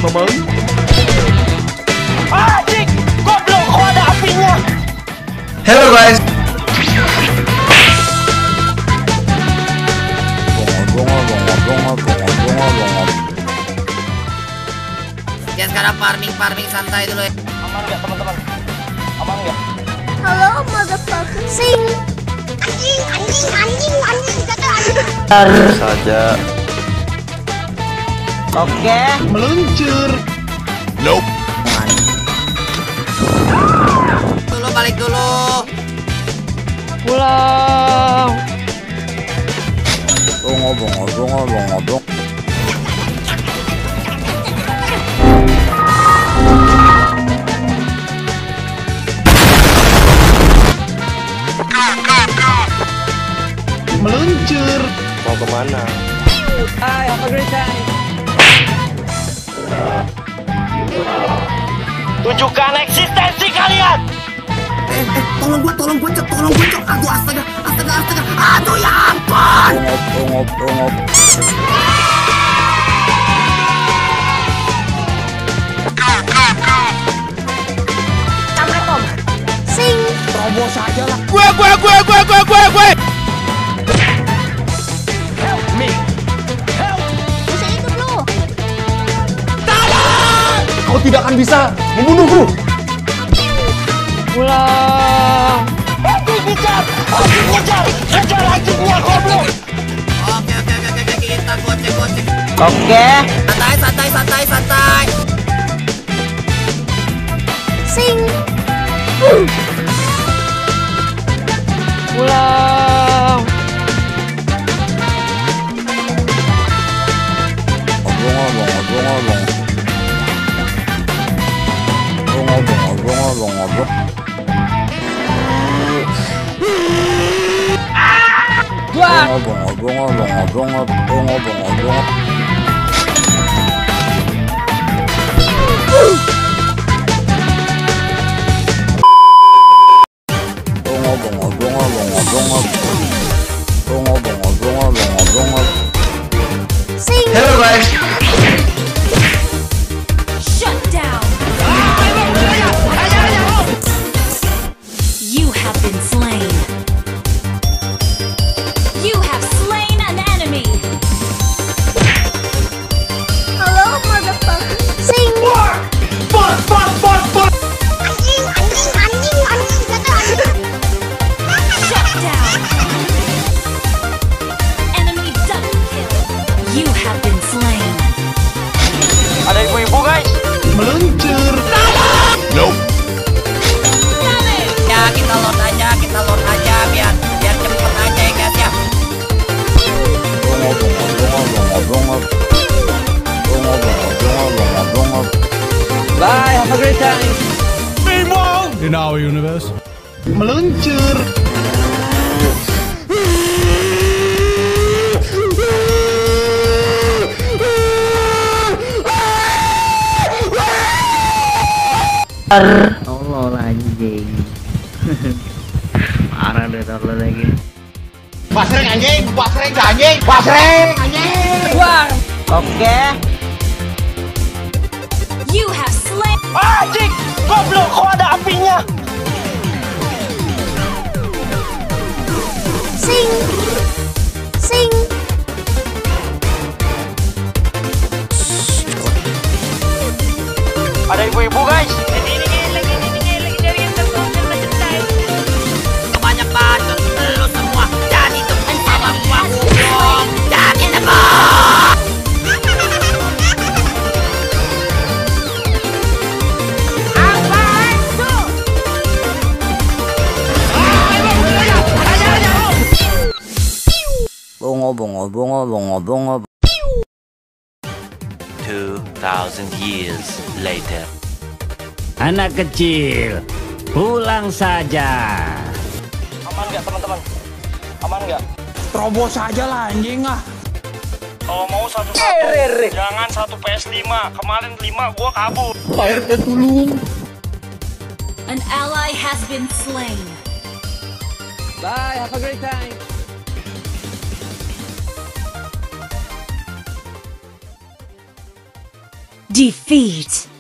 sama lu. Anjing, goblok, kok ada apinya? Hello guys. Ya sekarang farming santai dulu ya. Aman nggak teman-teman? Aman nggak? Halo motherfucker. Sing. Anjing kata Harus saja. Oke. Meluncur. Nope. Dulu balik dulu. Pulang. Ngobong. Meluncur. Mau kemana? Hai, have a great time. Tunjukkan eksistensi kalian. Tolong gua cok. Aduh astaga. Aduh ya ampun. Ngop. Assalamualaikum. Sing. Terobos aja lah. Gue. Help me. Help. Bisa itu lu. Kau tidak akan bisa membunuhku. Pulang. Anjing ngejar. Ngejar anjingnya goblok. Oke, kita gocek. Oke. Santai. Sing. Pulang. Ngobong. Wah. Ngobong. Sing. Hello guys. Shut down. You have been slain. You have slain an enemy. Halo motherfucker. Sing. Anjing kata Shut down. Enemy double kill. You have been slain. Ada ibu-ibu guys. Meluncur. Nope. Ya kita load aja biar cepet aja ya guys ya. Bye, have a great time. In our universe. Meluncur. Tolol anjing. Parah deh tolol lagi. Basreng anjing. Wah. Oke. You have slain. Anjing, goblok, kok ada apinya? Sing. Ada ibu-ibu guys. Banyak bacot lu semua. Jadi temen sama gua ngomong. Jadi temen. Ngobong. 2,000 years later. Anak kecil, pulang saja. Aman nggak teman-teman? Aman nggak? Terobos aja lah anjing ah. Kalau mau satu-satu, jangan satu PS5. Kemarin 5 gua kabur. An ally has been slain. Bye, have a great time. Defeat.